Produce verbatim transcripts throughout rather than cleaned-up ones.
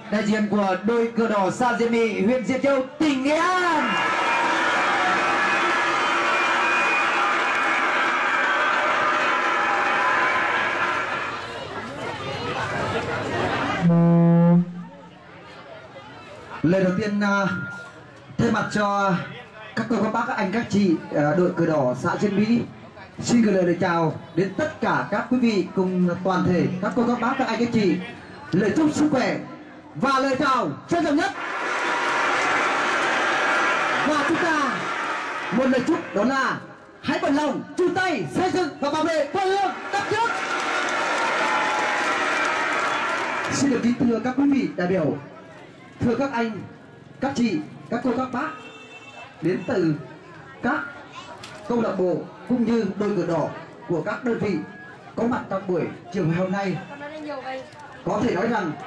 đại diện của đội cờ đỏ xã Diên Mỹ, huyện Diễn Châu, tỉnh Nghệ An. Lời đầu tiên uh, thay mặt cho các cô các bác, các anh các chị uh, đội cờ đỏ xã Diên Mỹ xin gửi lời, lời chào đến tất cả các quý vị cùng toàn thể các cô các bác, các anh các chị, lời chúc sức khỏe và lời chào trân trọng nhất. Và chúng ta một lời chúc đó là hãy bằng lòng chung tay xây dựng và bảo vệ quê hương đất nước. Xin được kính thưa các quý vị đại biểu, thưa các anh, các chị, các cô, các bác đến từ các câu lạc bộ cũng như đội cờ đỏ của các đơn vị có mặt trong buổi chiều ngày hôm nay. Có thể nói rằng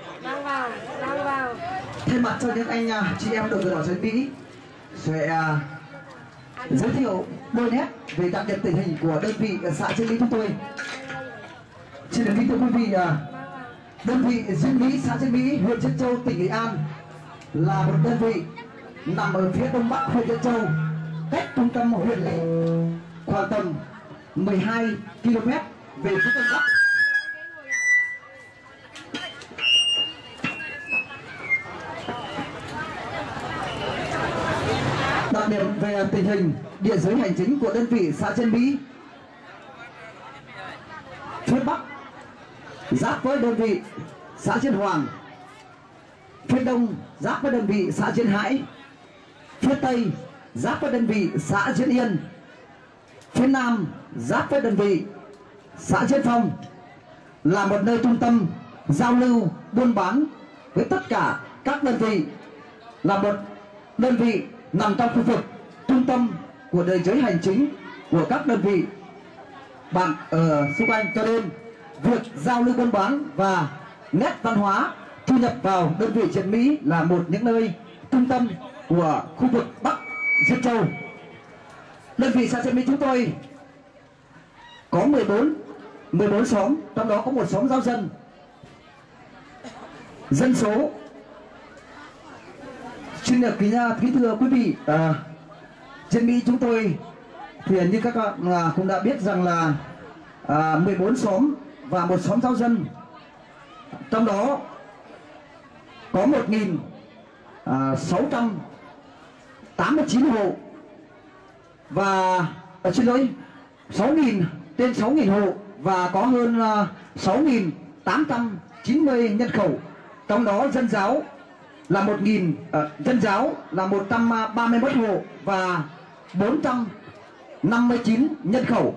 thay mặt cho những anh chị em đội cờ đỏ Diên Mỹ sẽ giới thiệu đôi nét về đặc điểm tình hình của đơn vị xã Diên Mỹ chúng tôi. Xin được kính thưa quý vị, đơn vị Diên Mỹ, xã Diên Mỹ, huyện Diễn Châu, tỉnh Nghệ An là một đơn vị nằm ở phía đông bắc huyện Diễn Châu, cách trung tâm huyện lỵ khoảng tầm mười hai ki lô mét về phía đông bắc. Đặc điểm về tình hình địa giới hành chính của đơn vị xã Diên Mỹ: phía bắc giáp với đơn vị xã Diên Hoàng, phía đông giáp với đơn vị xã Diên Hải, phía tây giáp với đơn vị xã Diên Yên, phía nam giáp với đơn vị xã Diên Phong, là một nơi trung tâm giao lưu buôn bán với tất cả các đơn vị, là một đơn vị nằm trong khu vực trung tâm của đời giới hành chính của các đơn vị bạn ở xung quanh, cho nên việc giao lưu buôn bán và nét văn hóa thu nhập vào đơn vị Diên Mỹ là một những nơi trung tâm của khu vực Bắc Diễn Châu. Đơn vị xã Diên Mỹ chúng tôi có mười bốn xóm, trong đó có một xóm giao dân. Dân số, xin được kính, kính thưa quý vị, à, Diên Mỹ chúng tôi thì như các bạn à, cũng đã biết rằng là à, mười bốn xóm và một xóm giao dân, trong đó có một nghìn sáu trăm tám mươi chín hộ và à, xin lỗi sáu nghìn trên sáu nghìn hộ và có hơn uh, sáu nghìn tám trăm chín mươi nhân khẩu, trong đó dân giáo là một nghìn uh, dân giáo là một trăm ba mươi mốt hộ và bốn trăm năm mươi chín nhân khẩu.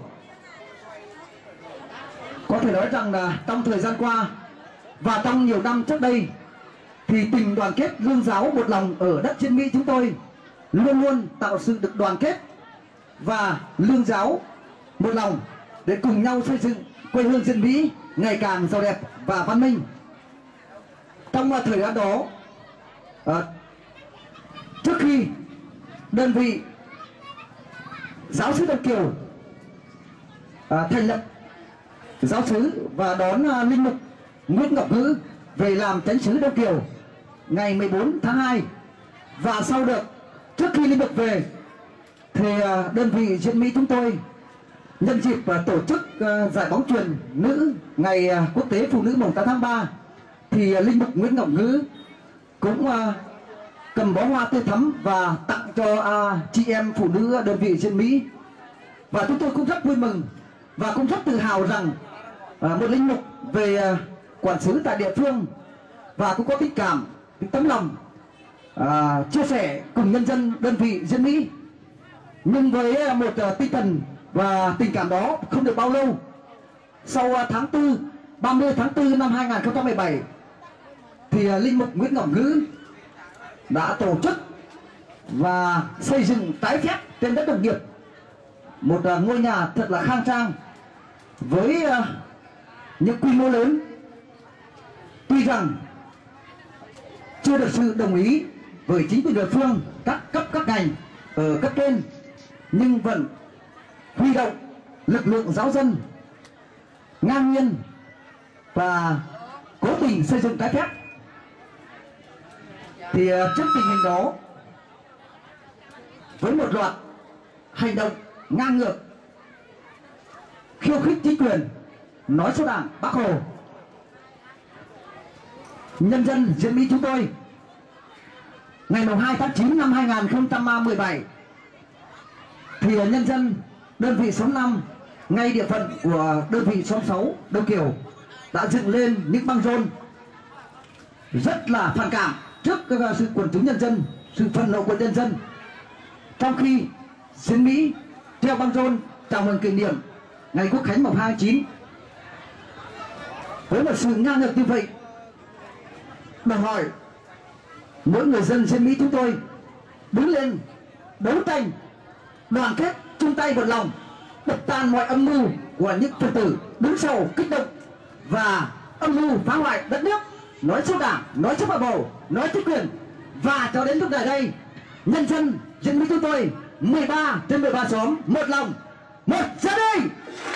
Có thể nói rằng là trong thời gian qua và trong nhiều năm trước đây thì tình đoàn kết lương giáo một lòng ở đất Diên Mỹ chúng tôi luôn luôn tạo sự được đoàn kết và lương giáo một lòng để cùng nhau xây dựng quê hương Diên Mỹ ngày càng giàu đẹp và văn minh. Trong thời gian đó, à, trước khi đơn vị giáo sứ Đông Kiều à, thành lập giáo sứ và đón à, linh mục Nguyễn Ngọc Ngữ về làm chánh sứ Đông Kiều ngày mười bốn tháng hai, và sau được trước khi linh mục về thì à, đơn vị Diên Mỹ chúng tôi nhân dịp à, tổ chức à, giải bóng chuyền nữ ngày à, quốc tế phụ nữ mùng tám tháng ba thì à, linh mục Nguyễn Ngọc Ngữ cũng à, cầm bó hoa tươi thắm và tặng cho à, chị em phụ nữ đơn vị Diên Mỹ, và chúng tôi cũng rất vui mừng và cũng rất tự hào rằng à, một linh mục về à, quản xứ tại địa phương và cũng có tình cảm, tình tấm lòng à, chia sẻ cùng nhân dân đơn vị Diên Mỹ. Nhưng với một uh, tinh thần và tình cảm đó không được bao lâu, sau uh, tháng tư, ba mươi tháng tư năm hai nghìn không trăm mười bảy thì uh, linh mục Nguyễn Ngọc Ngữ đã tổ chức và xây dựng trái phép trên đất đồng nghiệp một uh, ngôi nhà thật là khang trang với uh, những quy mô lớn. Tuy rằng chưa được sự đồng ý với chính quyền địa phương, các cấp các ngành ở cấp trên, nhưng vẫn huy động lực lượng giáo dân ngang nhiên và cố tình xây dựng trái phép. Thì trước tình hình đó, với một loạt hành động ngang ngược, khiêu khích chính quyền, nói xấu Đảng, Bác Hồ, nhân dân Diên Mỹ chúng tôi ngày hai tháng chín năm hai nghìn không trăm mười bảy thì nhân dân đơn vị số năm ngay địa phận của đơn vị số sáu Đông Kiều đã dựng lên những băng rôn rất là phản cảm trước cái sự quần chúng nhân dân, sự phẫn nộ của nhân dân. Trong khi Diên Mỹ treo băng rôn chào mừng kỷ niệm ngày Quốc khánh mùng hai tháng chín, với một sự ngang ngược như vậy, đòi hỏi mỗi người dân Diên Mỹ chúng tôi đứng lên đấu tranh, đoàn kết, chung tay một lòng, đập tan mọi âm mưu của những phần tử đứng sau kích động và âm mưu phá hoại đất nước, nói xấu Đảng, nói xấu Bác Hồ, nói chính quyền. Và cho đến lúc này đây, nhân dân Diên Mỹ chúng tôi mười ba trên mười ba xóm một lòng, một gia đình.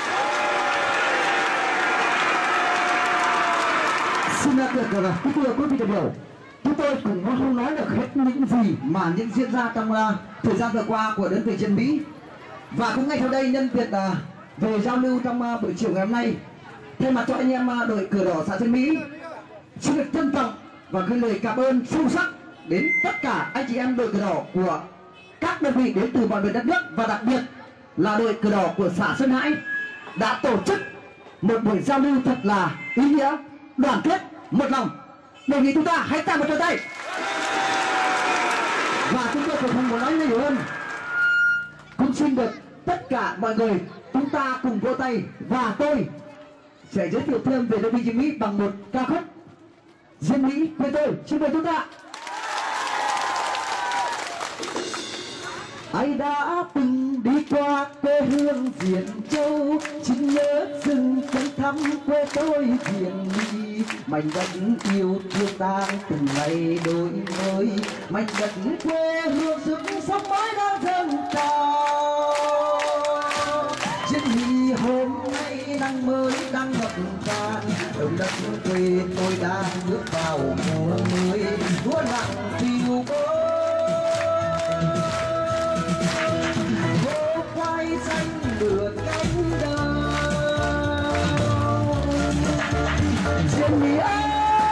Xin được rồi, quý vị quý vị đại biểu, chúng tôi cũng không nói được hết những gì mà những diễn ra trong uh, thời gian vừa qua của đơn vị Diên Mỹ. Và cũng ngay sau đây, nhân tiện uh, về giao lưu trong uh, buổi chiều ngày hôm nay, thay mặt cho anh em uh, đội Cờ Đỏ xã Diên Mỹ xin được trân trọng và gửi lời cảm ơn sâu sắc đến tất cả anh chị em đội Cờ Đỏ của các đơn vị đến từ mọi miền đất nước, và đặc biệt là đội Cờ Đỏ của xã Sơn Hải đã tổ chức một buổi giao lưu thật là ý nghĩa, đoàn kết, một lòng. Đề nghị chúng ta hãy tạo một tràng tay. Và chúng tôi cũng không muốn nói nhiều hơn, cũng xin được tất cả mọi người chúng ta cùng vỗ tay, và tôi sẽ giới thiệu thêm về đơn vị Diên Mỹ bằng một ca khúc Diên Mỹ quê tôi. Xin mời chúng ta. Ai đã từng đi qua quê hương Diễn Châu, xin nhớ dừng chân thăm quê tôi Diên Mỹ. Mảnh đất yêu thương đang từng ngày đổi mới, mảnh đất quê hương sức sống mới đang dâng trào. Diên Mỹ hôm nay đang mới đang ngập tràn, đồng đất quê tôi đang bước vào mùa mới, lúa nặng phiêu bối. Lửa cánh đào Diên Mỹ ơi,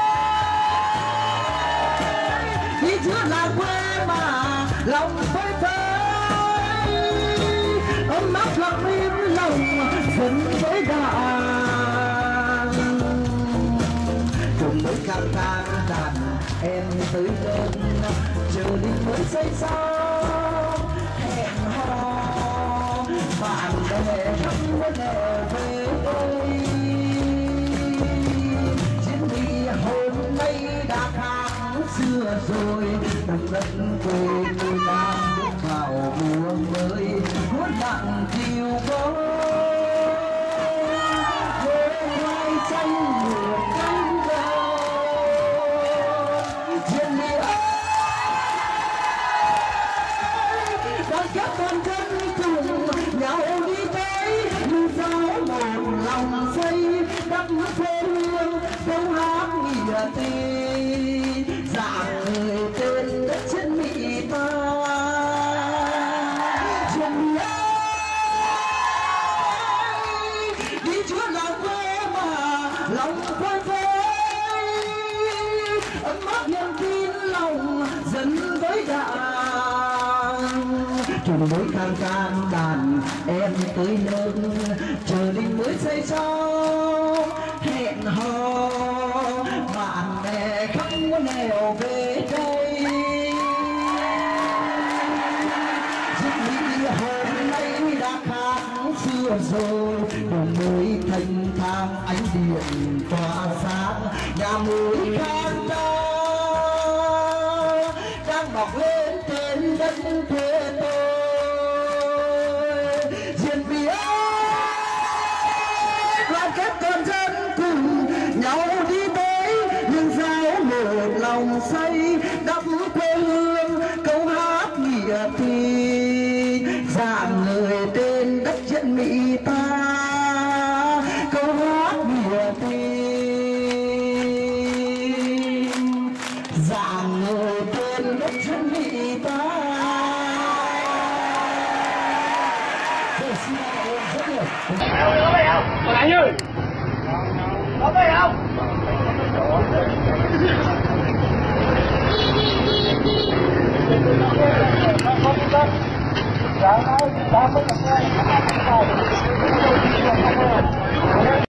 đi giữa làng quê mà lòng phơi phới, ấm áp lặng im lòng dân với đàn, cùng với khang khang đàn em tới gần, chờ linh mới xây xong hẹn hò. Bạn bè không có nẻo về đây, Diên Mỹ hôm nay đã khác xưa rồi, đồng đất quê tôi đang bước vào mùa mới, lúa nặng chiều bối, với khoai xanh mùa cánh đào. Diên Mỹ ơi, đoàn kết toàn dân cùng nhau đi tới, như giáo một lòng xây đắp quê hương, câu hát nghĩa tình dạng người tên đất Diên Mỹ ta. Diên Mỹ ơi, đi chúa làng quê mà lòng phơi phới, ấm áp niềm tin lòng dân với đảng, trùng mối khang khang đàn em tới nâng, chờ linh mới xây xong hẹn hò. Bạn bè không có nẻo về đây, Diên Mỹ hôm nay đã khác xưa rồi, đường mới thanh thang ánh điện tỏa sáng, nhà mới khang trang đang mọc lên trên đất quê tôi. Diên Mỹ ơi, đoàn kết toàn dân cùng nhau đi tới, nhưng giáo một lòng say đắp quê hương, câu hát nghĩa tình dạng người tên đất Diên Mỹ ta, câu hát nghĩa tình dạng người tên người ta. Tôi xin cảm ơn rất nhiều. Có về không? Có đánh ơi. Có về không? Hãy subscribe cho kênh Ghiền Mì Gõ để không bỏ lỡ những video hấp dẫn.